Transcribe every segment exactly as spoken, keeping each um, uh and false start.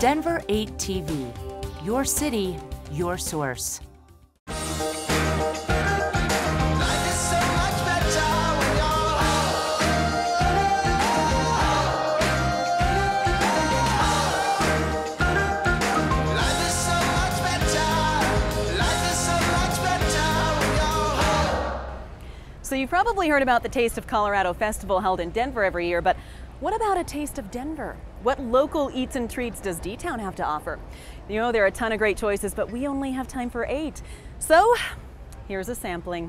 Denver eight T V. Your city, your source. So you've probably heard about the Taste of Colorado Festival held in Denver every year, but what about a taste of Denver? What local eats and treats does Dtown have to offer? You know, there are a ton of great choices, but we only have time for eight. So here's a sampling.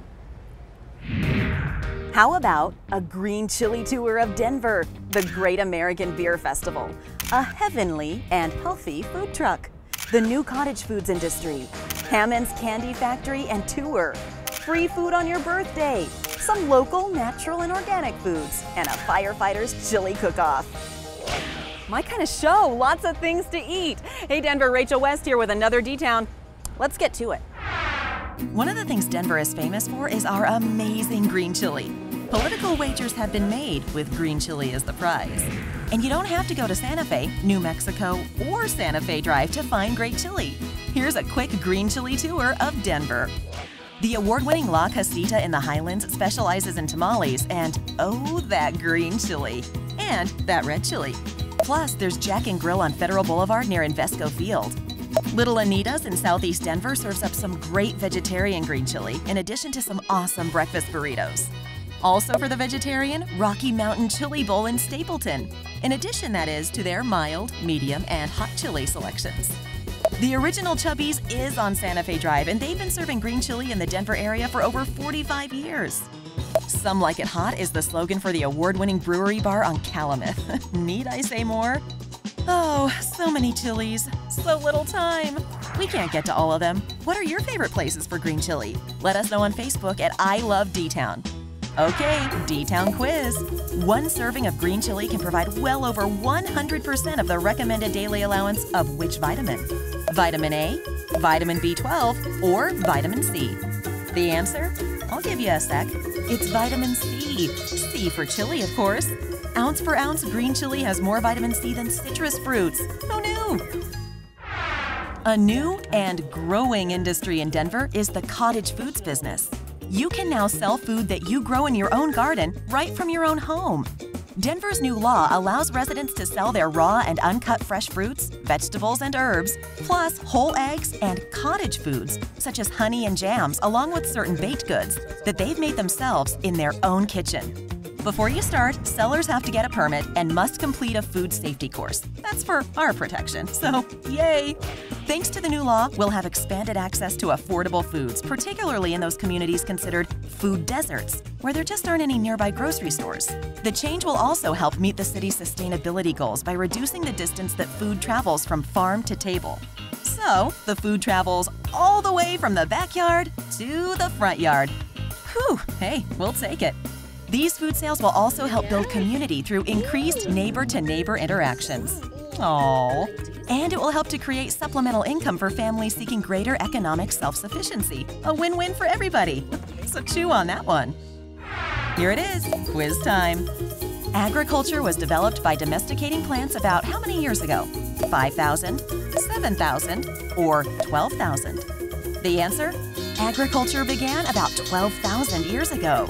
How about a green chili tour of Denver, the Great American Beer Festival, a heavenly and healthy food truck, the new cottage foods industry, Hammond's Candy Factory and Tour, free food on your birthday, some local, natural, and organic foods, and a firefighter's chili cook-off. My kind of show, lots of things to eat. Hey Denver, Rachel West here with another Dtown. Let's get to it. One of the things Denver is famous for is our amazing green chili. Political wagers have been made with green chili as the prize. And you don't have to go to Santa Fe, New Mexico, or Santa Fe Drive to find great chili. Here's a quick green chili tour of Denver. The award-winning La Casita in the Highlands specializes in tamales and, oh, that green chili. And that red chili. Plus, there's Jack and Grill on Federal Boulevard near Invesco Field. Little Anita's in Southeast Denver serves up some great vegetarian green chili, in addition to some awesome breakfast burritos. Also for the vegetarian, Rocky Mountain Chili Bowl in Stapleton. In addition, that is, to their mild, medium, and hot chili selections. The original Chubby's is on Santa Fe Drive, and they've been serving green chili in the Denver area for over forty-five years. Some Like It Hot is the slogan for the award-winning brewery bar on Calumet. Need I say more? Oh, so many chilies, so little time. We can't get to all of them. What are your favorite places for green chili? Let us know on Facebook at I Love Dtown. Okay, Dtown quiz. One serving of green chili can provide well over one hundred percent of the recommended daily allowance of which vitamin? Vitamin A, vitamin B twelve, or vitamin C? The answer? I'll give you a sec. It's vitamin C. C for chili, of course. Ounce per ounce, green chili has more vitamin C than citrus fruits. Who knew? A new and growing industry in Denver is the cottage foods business. You can now sell food that you grow in your own garden right from your own home. Denver's new law allows residents to sell their raw and uncut fresh fruits, vegetables, and herbs, plus whole eggs and cottage foods, such as honey and jams, along with certain baked goods that they've made themselves in their own kitchen. Before you start, sellers have to get a permit and must complete a food safety course. That's for our protection, so yay! Thanks to the new law, we'll have expanded access to affordable foods, particularly in those communities considered food deserts, where there just aren't any nearby grocery stores. The change will also help meet the city's sustainability goals by reducing the distance that food travels from farm to table. So, the food travels all the way from the backyard to the front yard. Whew, hey, we'll take it. These food sales will also help build community through increased neighbor-to-neighbor interactions. Aww. And it will help to create supplemental income for families seeking greater economic self-sufficiency. A win-win for everybody. So chew on that one. Here it is, quiz time. Agriculture was developed by domesticating plants about how many years ago? five thousand, seven thousand, or twelve thousand? The answer? Agriculture began about twelve thousand years ago.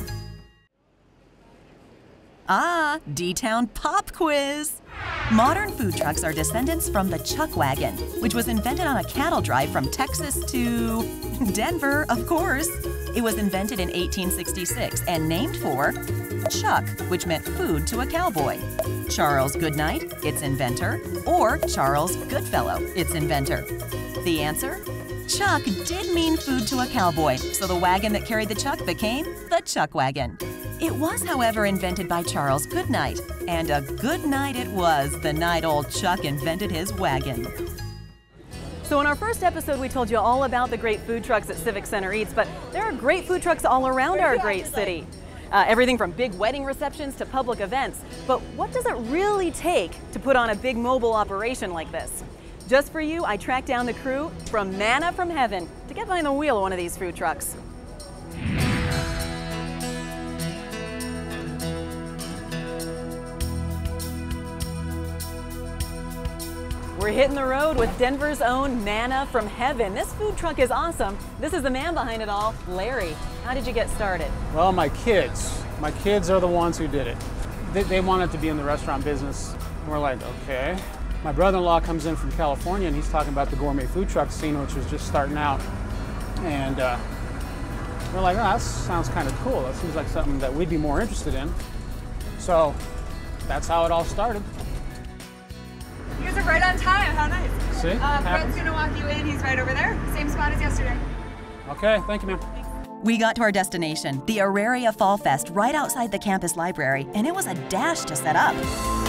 Ah, Dtown Pop Quiz! Modern food trucks are descendants from the chuck wagon, which was invented on a cattle drive from Texas to Denver, of course. It was invented in eighteen sixty-six and named for chuck, which meant food to a cowboy, Charles Goodnight, its inventor, or Charles Goodfellow, its inventor. The answer? Chuck did mean food to a cowboy, so the wagon that carried the chuck became the chuck wagon. It was, however, invented by Charles Goodnight, and a good night it was the night old Chuck invented his wagon. So in our first episode, we told you all about the great food trucks at Civic Center Eats, but there are great food trucks all around our great city. Uh, everything from big wedding receptions to public events. But what does it really take to put on a big mobile operation like this? Just for you, I tracked down the crew from Manna from Heaven to get behind the wheel of one of these food trucks. We're We're hitting the road with Denver's own Manna from Heaven. This food truck is awesome. This is the man behind it all, Larry. How did you get started? Well, my kids. My kids are the ones who did it. They, they wanted to be in the restaurant business. And we're like, okay. My brother-in-law comes in from California and he's talking about the gourmet food truck scene, which was just starting out. And uh, we're like, oh, that sounds kind of cool. That seems like something that we'd be more interested in. So that's how it all started. You guys are right on time. How nice. See? Uh, Brett's going to walk you in. He's right over there. Same spot as yesterday. Okay, thank you, ma'am. We got to our destination, the Auraria Fall Fest, right outside the campus library, and it was a dash to set up.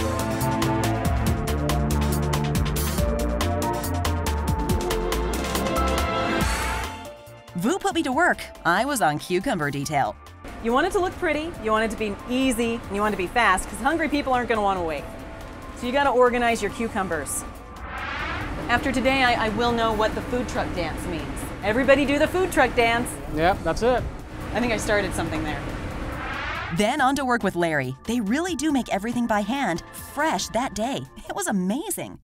Vu put me to work. I was on cucumber detail. You want it to look pretty, you want it to be easy, and you want it to be fast, because hungry people aren't going to want to wait. So you got to organize your cucumbers. After today, I, I will know what the food truck dance means. Everybody do the food truck dance. Yep, that's it. I think I started something there. Then on to work with Larry. They really do make everything by hand, fresh that day. It was amazing.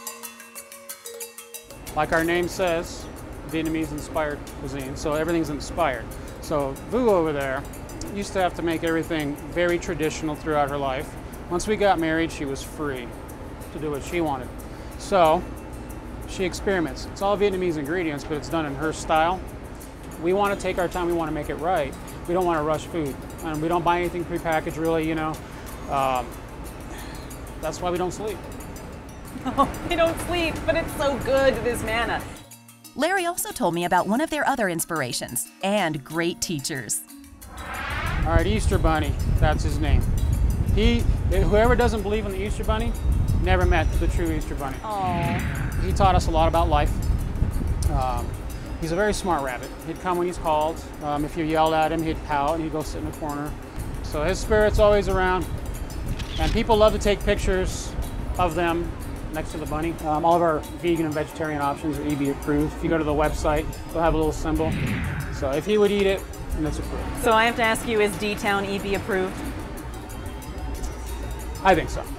Like our name says, Vietnamese-inspired cuisine, so everything's inspired. So Vu over there used to have to make everything very traditional throughout her life. Once we got married, she was free to do what she wanted. So she experiments. It's all Vietnamese ingredients, but it's done in her style. We want to take our time, we want to make it right. We don't want to rush food. And we don't buy anything prepackaged, really, you know. Um, that's why we don't sleep. Oh, we don't sleep, but it's so good, this manna. Larry also told me about one of their other inspirations and great teachers. All right, Easter Bunny, that's his name. He, whoever doesn't believe in the Easter Bunny, never met the true Easter Bunny. Aww. He taught us a lot about life. Um, he's a very smart rabbit. He'd come when he's called. Um, if you yelled at him, he'd pout and he'd go sit in a corner. So his spirit's always around. And people love to take pictures of them next to the bunny. Um, all of our vegan and vegetarian options are E B approved. If you go to the website, they'll have a little symbol. So if he would eat it, then it's approved. So I have to ask you, is Dtown E B approved? I think so.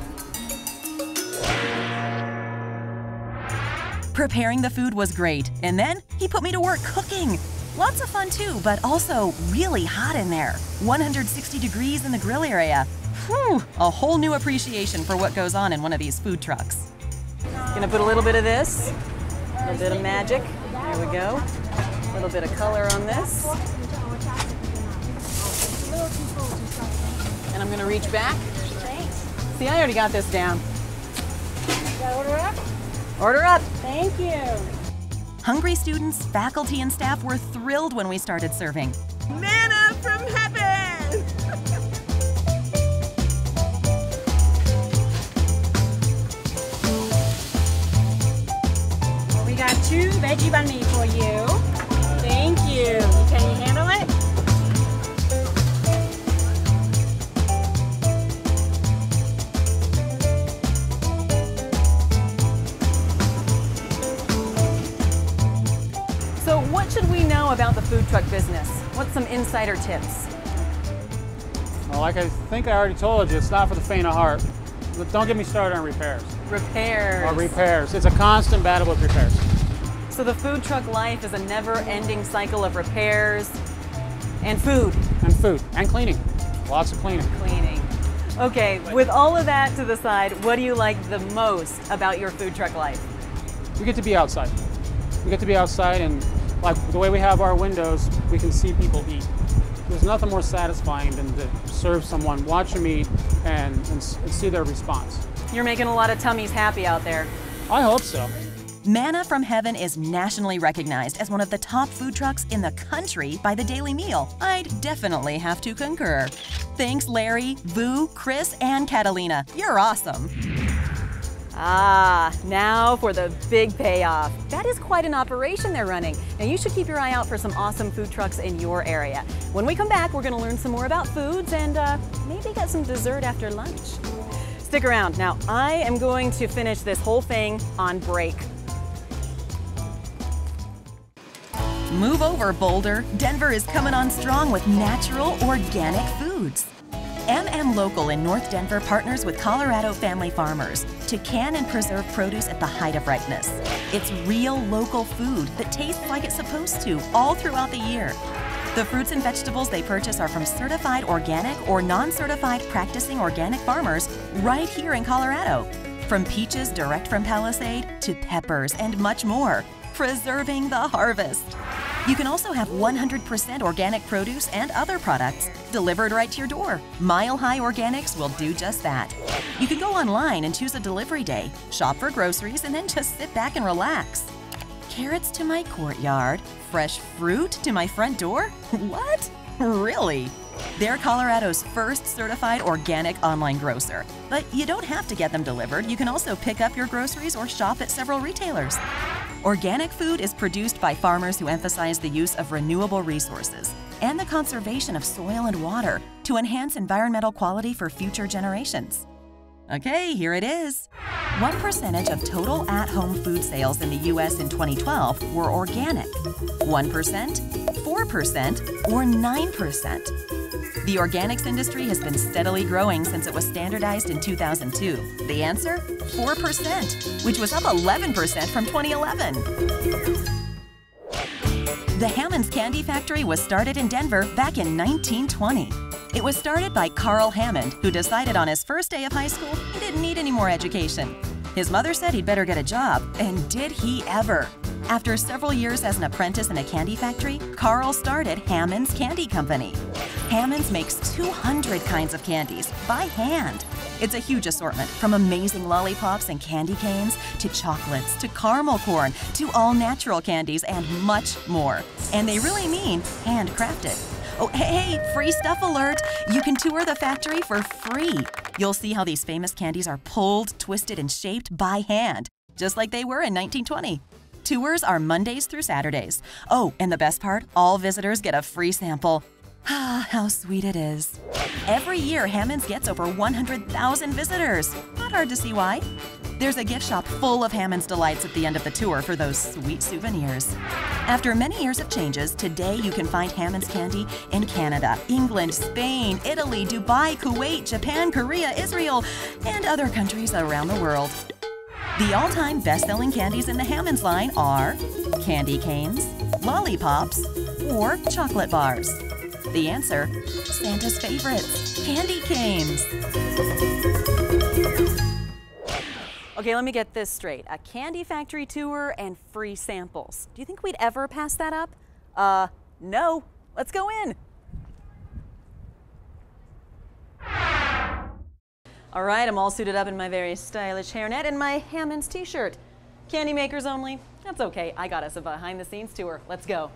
Preparing the food was great, and then he put me to work cooking. Lots of fun too, but also really hot in there. one hundred sixty degrees in the grill area. Whew, a whole new appreciation for what goes on in one of these food trucks. Gonna put a little bit of this, a little bit of magic. There we go. A little bit of color on this. And I'm gonna reach back. See, I already got this down. Order up? Order up. Thank you. Hungry students, faculty, and staff were thrilled when we started serving. Manna from heaven! We got two veggie banh mi for you. Thank you. Can you handle it? So what should we know about the food truck business? What's some insider tips? Well, like I think I already told you, it's not for the faint of heart. But don't get me started on repairs. Repairs. Or repairs. It's a constant battle with repairs. So the food truck life is a never-ending cycle of repairs and food. And food. And cleaning. Lots of cleaning. Cleaning. Okay, with all of that to the side, what do you like the most about your food truck life? We get to be outside. We get to be outside, and like the way we have our windows, we can see people eat. There's nothing more satisfying than to serve someone, watch them eat, and, and, and see their response. You're making a lot of tummies happy out there. I hope so. Manna from Heaven is nationally recognized as one of the top food trucks in the country by the Daily Meal. I'd definitely have to concur. Thanks, Larry, Vu, Chris, and Catalina. You're awesome. Ah, now for the big payoff. That is quite an operation they're running. Now you should keep your eye out for some awesome food trucks in your area. When we come back, we're going to learn some more about foods and uh, maybe get some dessert after lunch. Stick around. Now I am going to finish this whole thing on break. Move over, Boulder. Denver is coming on strong with natural, organic foods. M M Local in North Denver partners with Colorado family farmers to can and preserve produce at the height of ripeness. It's real local food that tastes like it's supposed to all throughout the year. The fruits and vegetables they purchase are from certified organic or non-certified practicing organic farmers right here in Colorado. From peaches direct from Palisade to peppers and much more, preserving the harvest. You can also have one hundred percent organic produce and other products delivered right to your door. Mile High Organics will do just that. You can go online and choose a delivery day, shop for groceries, and then just sit back and relax. Carrots to my courtyard, fresh fruit to my front door? What? Really? They're Colorado's first certified organic online grocer. But you don't have to get them delivered. You can also pick up your groceries or shop at several retailers. Organic food is produced by farmers who emphasize the use of renewable resources and the conservation of soil and water to enhance environmental quality for future generations. Okay, here it is. What percentage of total at-home food sales in the U S in twenty twelve were organic? one percent, four percent, or nine percent? The organics industry has been steadily growing since it was standardized in two thousand two. The answer? four percent, which was up eleven percent from twenty eleven. The Hammond's Candy Factory was started in Denver back in nineteen twenty. It was started by Carl Hammond, who decided on his first day of high school he didn't need any more education. His mother said he'd better get a job, and did he ever! After several years as an apprentice in a candy factory, Carl started Hammond's Candy Company. Hammond's makes two hundred kinds of candies by hand. It's a huge assortment, from amazing lollipops and candy canes, to chocolates, to caramel corn, to all-natural candies, and much more. And they really mean handcrafted. Oh, hey, free stuff alert! You can tour the factory for free. You'll see how these famous candies are pulled, twisted, and shaped by hand, just like they were in nineteen twenty. Tours are Mondays through Saturdays. Oh, and the best part, all visitors get a free sample. Ah, how sweet it is. Every year, Hammond's gets over one hundred thousand visitors. Not hard to see why. There's a gift shop full of Hammond's delights at the end of the tour for those sweet souvenirs. After many years of changes, today you can find Hammond's candy in Canada, England, Spain, Italy, Dubai, Kuwait, Japan, Korea, Israel, and other countries around the world. The all-time best-selling candies in the Hammond's line are candy canes, lollipops, or chocolate bars. The answer, Santa's favorites, candy canes. Okay, let me get this straight. A candy factory tour and free samples. Do you think we'd ever pass that up? Uh, no. Let's go in. All right, I'm all suited up in my very stylish hairnet and my Hammond's t-shirt. Candy makers only? That's okay. I got us a behind-the-scenes tour. Let's go.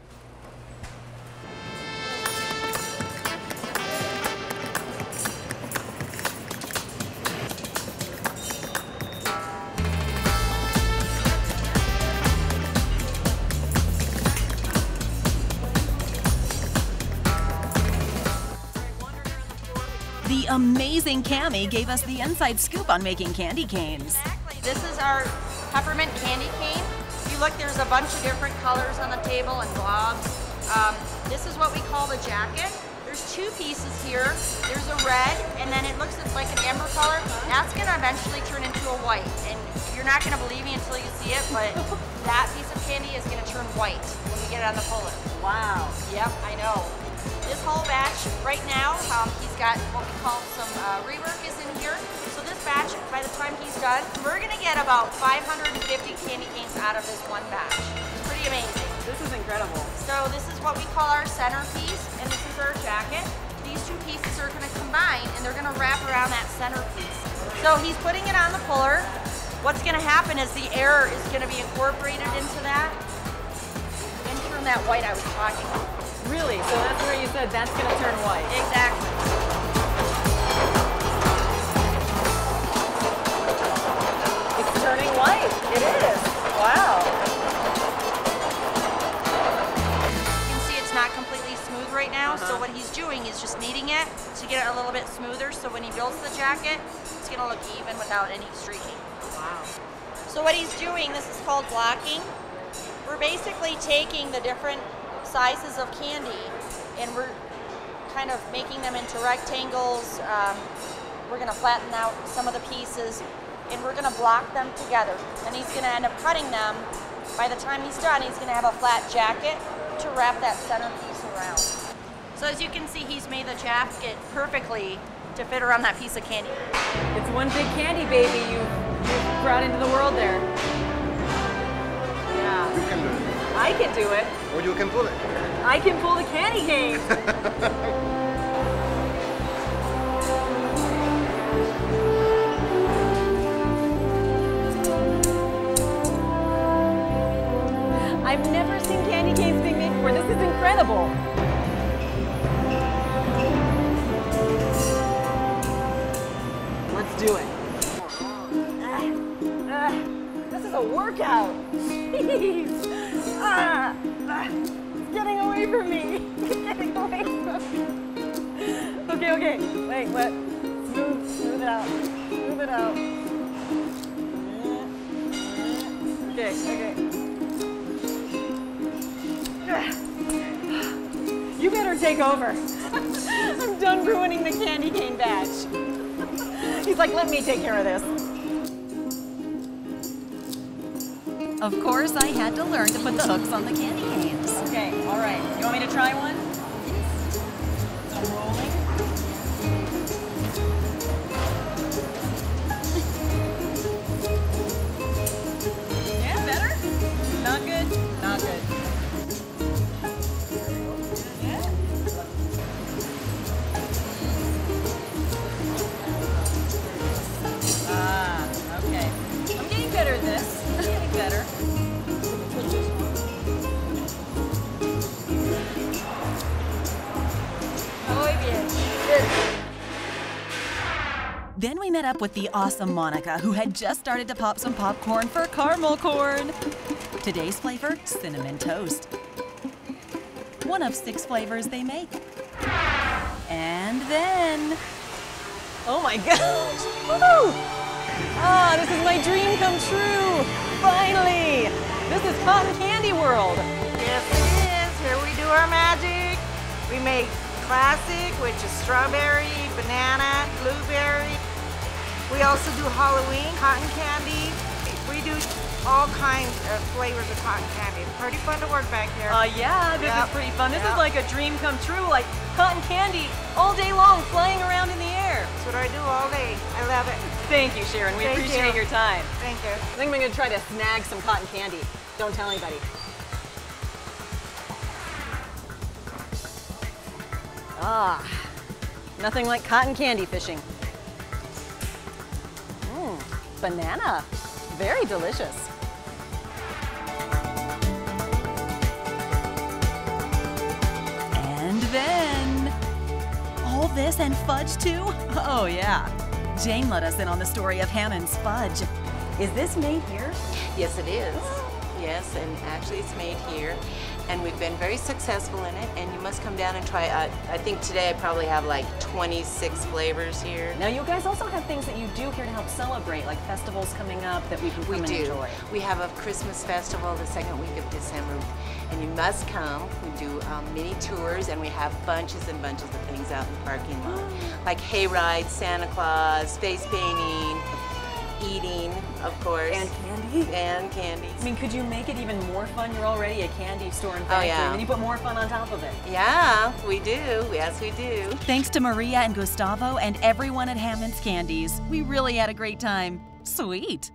The amazing Cammie gave us the inside scoop on making candy canes. Exactly. This is our peppermint candy cane. If you look, there's a bunch of different colors on the table and globs. Um, this is what we call the jacket. There's two pieces here. There's a red, and then it looks like an amber color. That's going to eventually turn into a white. And you're not going to believe me until you see it, but that piece of candy is going to turn white when we get it on the puller. Wow. Yep, I know. This whole batch, right now, um, he's got what we call some uh, rework is in here. So this batch, by the time he's done, we're gonna get about five hundred fifty candy canes out of this one batch. It's pretty amazing. This is incredible. So this is what we call our centerpiece, and this is our jacket. These two pieces are gonna combine, and they're gonna wrap around that centerpiece. So he's putting it on the puller. What's gonna happen is the air is gonna be incorporated into that and turn that white I was talking about. Really? So that's where you said that's going to turn white. Exactly. It's turning white. It is. Wow. You can see it's not completely smooth right now, uh-huh. So what he's doing is just kneading it to get it a little bit smoother, so when he builds the jacket, it's going to look even without any streaking. Wow. So what he's doing, this is called blocking. We're basically taking the different sizes of candy and we're kind of making them into rectangles. Um, we're gonna flatten out some of the pieces and we're gonna block them together. And he's gonna end up cutting them. By the time he's done, he's gonna have a flat jacket to wrap that center piece around. So as you can see, he's made the jacket perfectly to fit around that piece of candy. It's one big candy baby you, you brought into the world there. Yeah. You can do it. I can do it. Or you can pull it. I can pull the candy cane. I've never seen candy canes being made before. This is incredible. Let's do it. Uh, uh, this is a workout. Jeez. Ah, ah, it's getting away from me. It's getting away from me. Okay, okay. Wait, what? Smooth, smooth it out. Smooth it out. Okay, okay. You better take over. I'm done ruining the candy cane batch. He's like, let me take care of this. Of course, I had to learn to put the hooks on the candy canes. Okay, all right. You want me to try one? I'm rolling. Yeah, better? Not good? Not good. Yeah? Ah, okay. I'm getting better at this. I'm getting better. Then we met up with the awesome Monica, who had just started to pop some popcorn for caramel corn. Today's flavor, cinnamon toast. One of six flavors they make. And then... Oh my gosh! Woo! Ah, this is my dream come true! Finally! This is cotton candy world! Yes, it is. Here we do our magic. We make classic, which is strawberry, banana, blueberry. We also do Halloween, cotton candy. We do all kinds of flavors of cotton candy. It's pretty fun to work back here. Uh, yeah, this Yep. is pretty fun. This Yep. is like a dream come true, like cotton candy all day long, flying around in the air. That's what I do all day. I love it. Thank you, Sharon. We Thank appreciate you. your time. Thank you. I think I'm gonna try to snag some cotton candy. Don't tell anybody. Ah, nothing like cotton candy fishing. Mmm, banana, very delicious. And then... all this and fudge too? Oh yeah. Jane let us in on the story of Hammond's fudge. Is this made here? Yes, it is. Yes, and actually it's made here. And we've been very successful in it, and you must come down and try. I, I think today I probably have like twenty-six flavors here. Now you guys also have things that you do here to help celebrate, like festivals coming up that we can come We and do. enjoy. We have a Christmas festival the second week of December, and you must come. We do um, mini tours, and we have bunches and bunches of things out in the parking lot, like hay rides, Santa Claus, face painting, eating, of course. And candy? And candy. I mean, could you make it even more fun? You're already a candy store and factory, yeah. and then you put more fun on top of it. Yeah, we do. Yes, we do. Thanks to Maria and Gustavo and everyone at Hammond's Candies. We really had a great time. Sweet.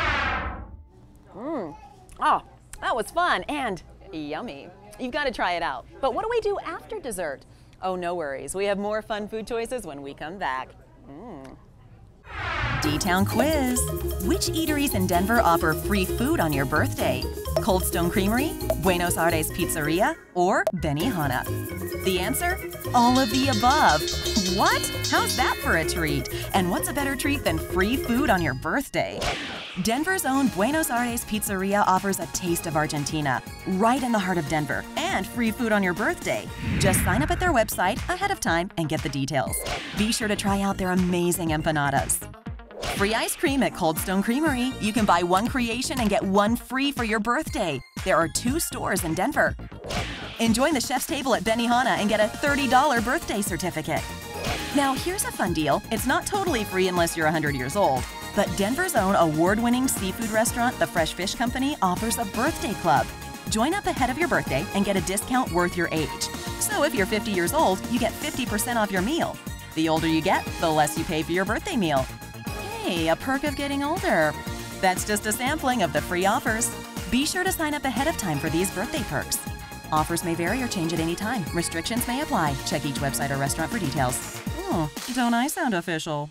Mmm. Oh, that was fun and yummy. You've got to try it out. But what do we do after dessert? Oh, no worries. We have more fun food choices when we come back. Mmm. D-Town quiz. Which eateries in Denver offer free food on your birthday? Cold Stone Creamery, Buenos Aires Pizzeria, or Benihana? The answer? All of the above. What? How's that for a treat? And what's a better treat than free food on your birthday? Denver's own Buenos Aires Pizzeria offers a taste of Argentina, right in the heart of Denver, and free food on your birthday. Just sign up at their website ahead of time and get the details. Be sure to try out their amazing empanadas. Free ice cream at Cold Stone Creamery. You can buy one creation and get one free for your birthday. There are two stores in Denver. And join the chef's table at Benihana and get a thirty dollar birthday certificate. Now, here's a fun deal. It's not totally free unless you're one hundred years old. But Denver's own award-winning seafood restaurant, the Fresh Fish Company, offers a birthday club. Join up ahead of your birthday and get a discount worth your age. So if you're fifty years old, you get fifty percent off your meal. The older you get, the less you pay for your birthday meal. Hey, a perk of getting older. That's just a sampling of the free offers. Be sure to sign up ahead of time for these birthday perks. Offers may vary or change at any time. Restrictions may apply. Check each website or restaurant for details. Oh, don't I sound official?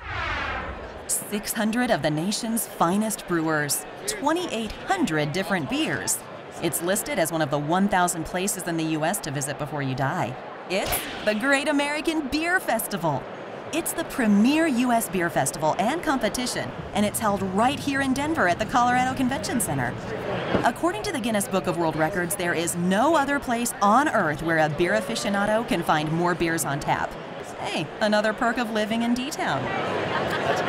six hundred of the nation's finest brewers, twenty-eight hundred different beers. It's listed as one of the one thousand places in the U S to visit before you die. It's the Great American Beer Festival. It's the premier U S beer festival and competition, and it's held right here in Denver at the Colorado Convention Center. According to the Guinness Book of World Records, there is no other place on earth where a beer aficionado can find more beers on tap. Hey, another perk of living in D-Town. That's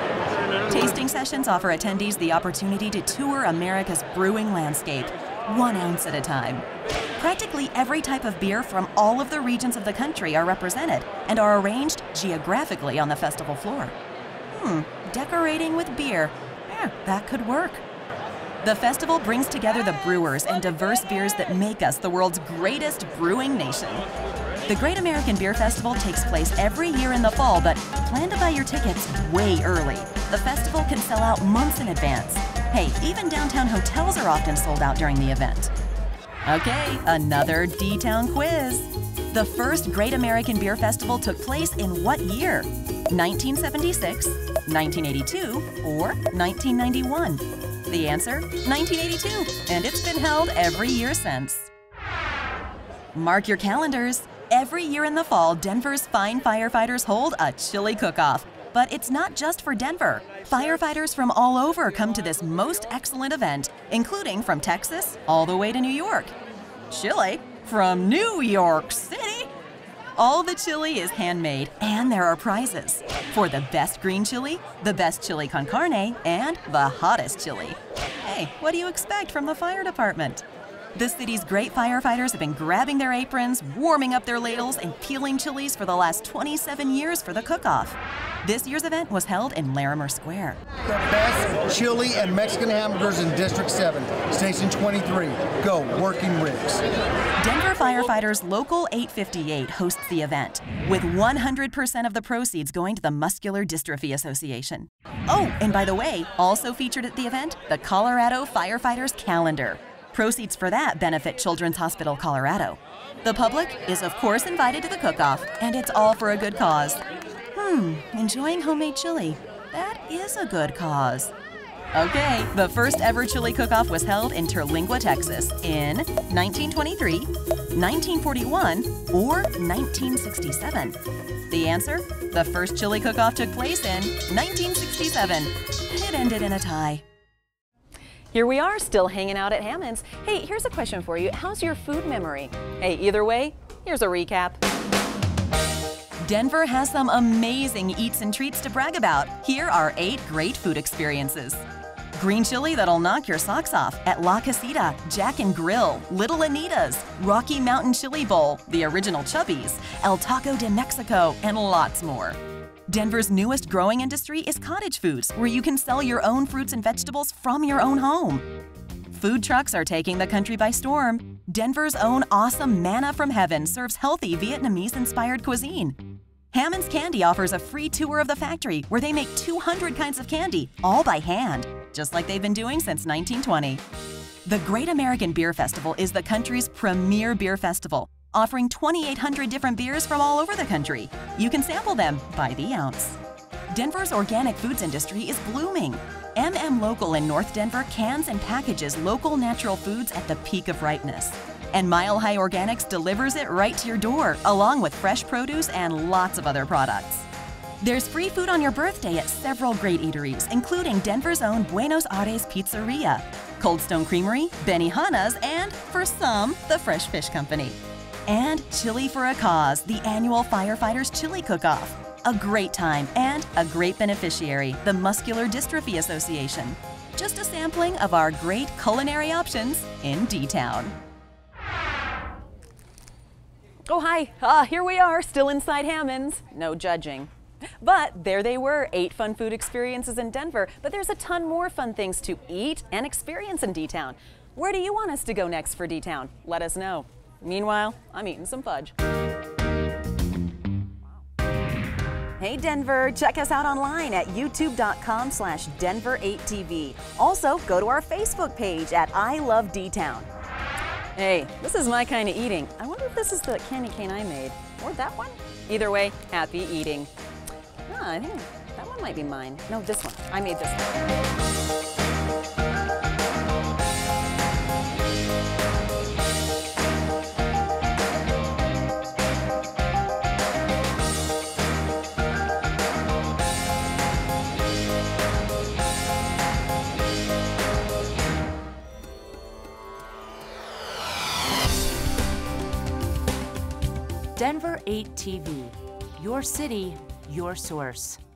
good. Tasting sessions offer attendees the opportunity to tour America's brewing landscape, one ounce at a time. Practically every type of beer from all of the regions of the country are represented and are arranged geographically on the festival floor. Hmm, decorating with beer. Eh, that could work. The festival brings together the brewers and diverse beers that make us the world's greatest brewing nation. The Great American Beer Festival takes place every year in the fall, but plan to buy your tickets way early. The festival can sell out months in advance. Hey, even downtown hotels are often sold out during the event. Okay, another D-Town quiz. The first Great American Beer Festival took place in what year? nineteen seventy-six, nineteen eighty-two, or nineteen ninety-one? The answer, nineteen eighty-two, and it's been held every year since. Mark your calendars. Every year in the fall, Denver's fine firefighters hold a chili cook-off. But it's not just for Denver. Firefighters from all over come to this most excellent event, including from Texas all the way to New York. Chili from New York City? All the chili is handmade, and there are prizes for the best green chili, the best chili con carne, and the hottest chili. Hey, what do you expect from the fire department? The city's great firefighters have been grabbing their aprons, warming up their ladles, and peeling chilies for the last twenty-seven years for the cook-off. This year's event was held in Larimer Square. The best chili and Mexican hamburgers in District seven, Station twenty-three. Go, Working Rigs. Denver Firefighters Local eight fifty-eight hosts the event, with one hundred percent of the proceeds going to the Muscular Dystrophy Association. Oh, and by the way, also featured at the event, the Colorado Firefighters Calendar. Proceeds for that benefit Children's Hospital Colorado. The public is of course invited to the cook-off, and it's all for a good cause. Hmm, enjoying homemade chili. That is a good cause. Okay, the first ever chili cook-off was held in Terlingua, Texas in nineteen twenty-three, nineteen forty-one, or nineteen sixty-seven. The answer? The first chili cook-off took place in nineteen sixty-seven. It ended in a tie. Here we are, still hanging out at Hammond's. Hey, here's a question for you. How's your food memory? Hey, either way, here's a recap. Denver has some amazing eats and treats to brag about. Here are eight great food experiences. Green chili that'll knock your socks off at La Casita, Jack and Grill, Little Anita's, Rocky Mountain Chili Bowl, the original Chubby's, El Taco de Mexico, and lots more. Denver's newest growing industry is cottage foods, where you can sell your own fruits and vegetables from your own home. Food trucks are taking the country by storm. Denver's own awesome Manna from Heaven serves healthy Vietnamese-inspired cuisine. Hammond's Candy offers a free tour of the factory, where they make two hundred kinds of candy, all by hand, just like they've been doing since nineteen twenty. The Great American Beer Festival is the country's premier beer festival, offering twenty-eight hundred different beers from all over the country. You can sample them by the ounce. Denver's organic foods industry is blooming. M M Local in North Denver cans and packages local natural foods at the peak of ripeness. And Mile High Organics delivers it right to your door, along with fresh produce and lots of other products. There's free food on your birthday at several great eateries, including Denver's own Buenos Aires Pizzeria, Cold Stone Creamery, Benihana's, and, for some, the Fresh Fish Company. And Chili for a Cause, the annual Firefighters Chili Cook-Off. A great time and a great beneficiary, the Muscular Dystrophy Association. Just a sampling of our great culinary options in D-Town. Oh, hi. Ah, here we are, still inside Hammond's. No judging. But there they were, eight fun food experiences in Denver. But there's a ton more fun things to eat and experience in D-Town. Where do you want us to go next for D-Town? Let us know. Meanwhile, I'm eating some fudge. Hey Denver, check us out online at youtube dot com slash Denver eight T V. Also, go to our Facebook page at I Love D-Town. Hey, this is my kind of eating. I wonder if this is the candy cane I made. Or that one? Either way, happy eating. Ah, I think that one might be mine. No, this one. I made this one. Denver eight T V. Your city, your source.